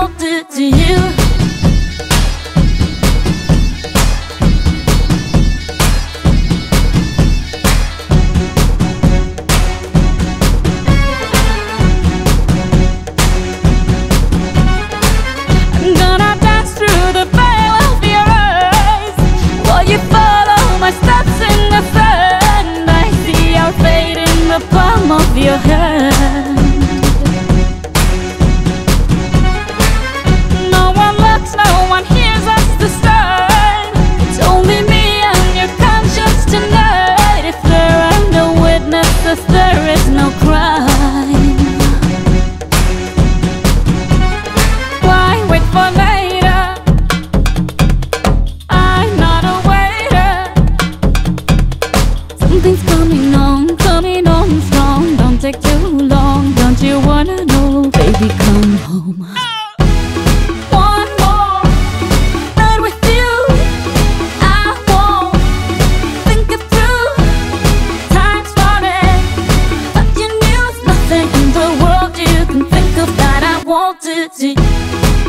won't do to you. I'm gonna dance through the veil of your eyes while you follow my steps in the sand. I see our fate in the palm of your hand. No one looks, no one hears us this time. It's only me and your conscience tonight. If there are no witnesses, there is no crime. Why wait for later? I'm not a waiter. Something's coming on strong. Don't take too long. Don't you wanna know? Baby, come home. One more night with you. I won't think it through. Time's running, but you knew nothing in the world you can think of that I won't do to you.